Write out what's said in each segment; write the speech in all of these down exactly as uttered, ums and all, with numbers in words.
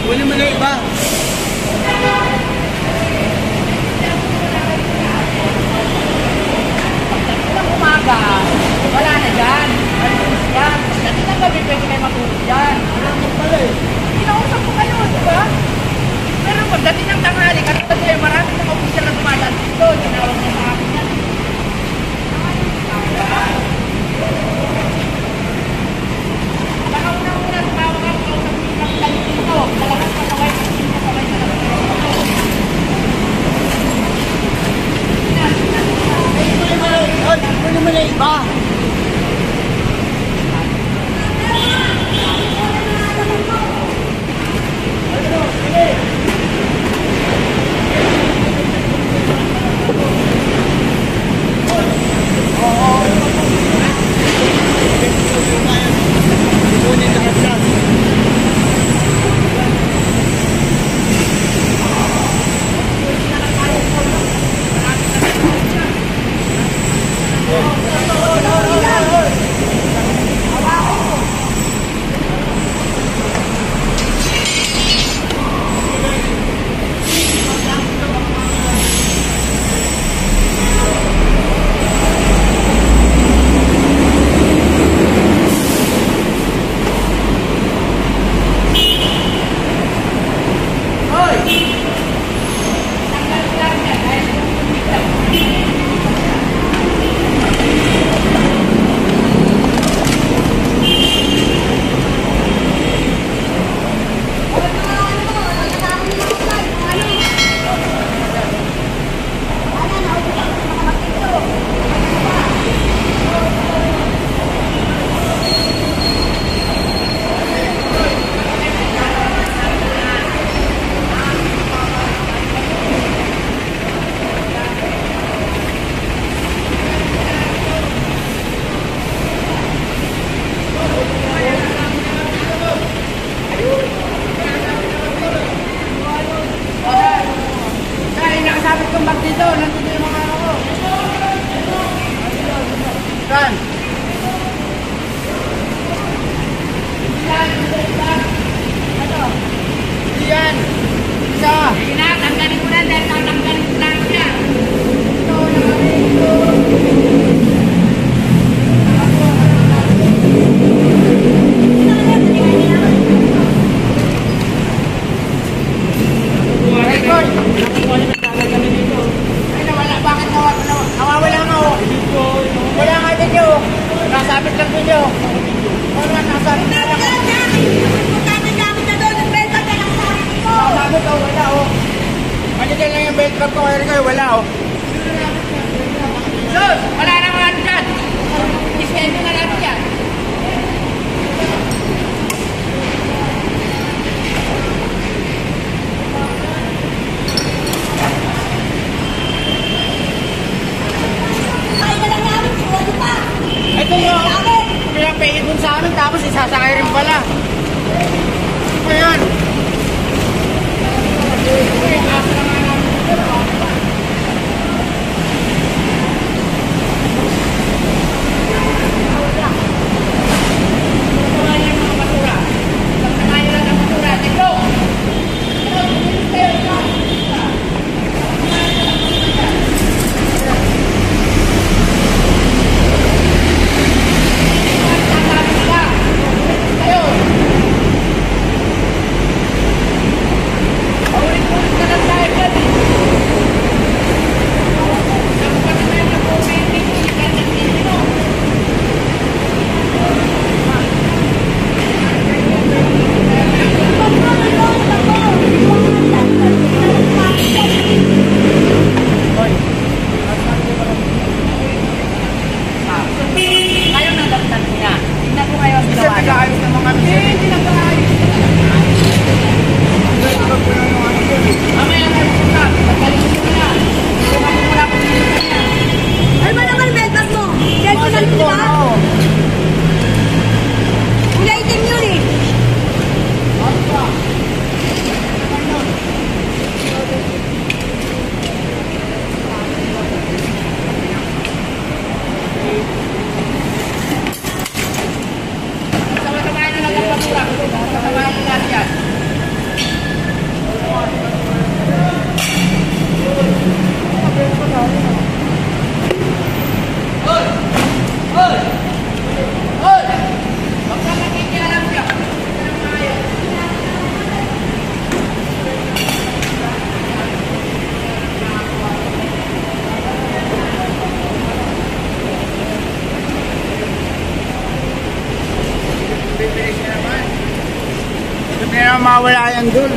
Huli mo na iba. Pagdating umaga, wala na dyan. Malulis yan. Pagdating ng gabi, pwede kayo matulog dyan. Wala mo pala eh. Kinausap ko kayo, di ba? Pero pagdating ng tanghali, katulad kayo, marami ng official na dumadaan dito. Tinawag niya sa akin yan. Baka una-una, tumawag ako, kausap ko yung kapitan dito. Talagang pasaway, pasaway na lang. Huli mo na iba. Saan? Ano? Diyan. Isa. Sige na, tanggalin ko na dahil tatanggalin ko lang siya. Ito, nakarin ito. Record. Ay, nawala. Bakit nawala? Nawawala nga o. Wala nga video. Nasabit lang video. Wala, nasabit na lang. Nasabit o, wala o. Mandiyan lang yung belt trap ko. Kaya kayo, wala o. Sus! Wala na mga ano dyan. Iskendo na natin yan. Ito yung pinapahid dun sa amin tapos isasakay rin pala. Ano ba yan? Uy, asa na nga namin. mawawala yan dun.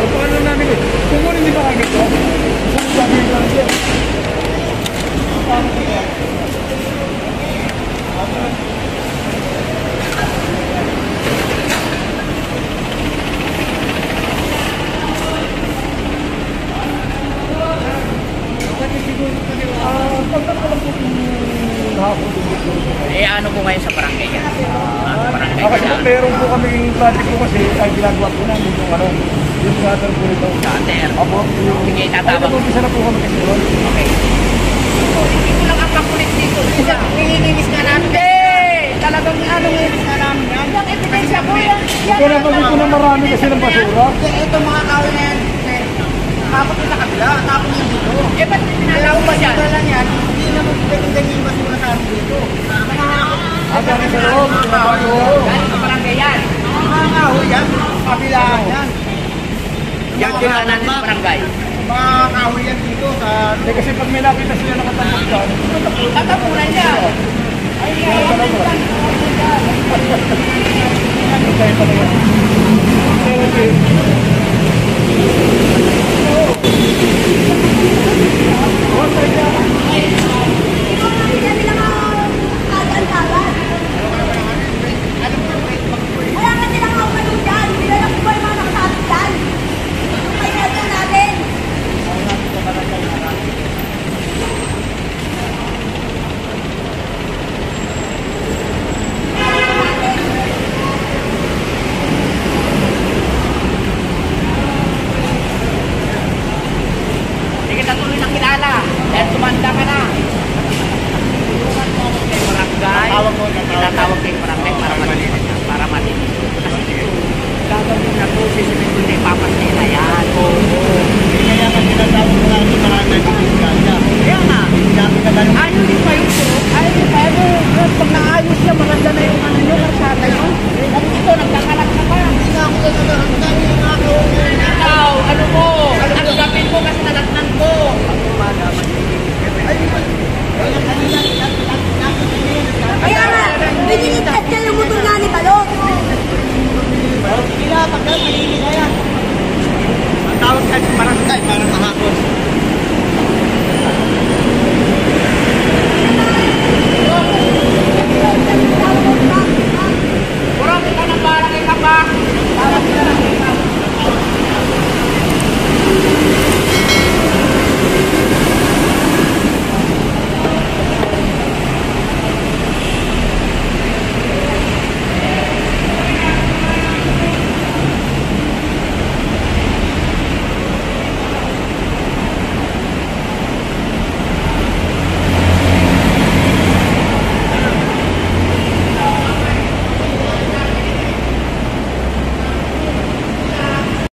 O paano namin eh? Kung ano hindi ba kami ito? Kung sabi ko lang siya. Paano ito? Ah, pagkakala lang po kung hapon dito. Eh, ano po ngayon sa barangay yan? Ah, barangay Ah, kasi po, yan. meron po kami project po kasi ay ginagawa po namin yung ano, yung gutter po ito. Gutter. Apo, yung... Sige, tatawag. Ay, nag-umpisa na po kami kasi doon. Okay. Hindi ko lang ang pakulit dito. Isa, nililinis nga namin. Hindi! Talagang ano eh. Nililinis nga namin yan. Yung ebidensya ko yan. Ito naman ito na marami kasi ng basura. Kasi ito mga kahoy na yan. eh, Tapos yung sa kabila, tapos yung dito. Eh, ba't pinalaw ba yan? Ito lang yan, hindi naman pwedeng ganyan yung basura sa amin dito. At ang sa loob, Galing sa barangay yan. Mga kahoy yan, kabilaan yan. Yan kinanan ng barangay. Mga kahoy yan dito sa... Hindi kasi pag may nakita sila nakatambak dyan, Tatapunan niya. Ay, ay, ay, ay. tayo talaga. Pero,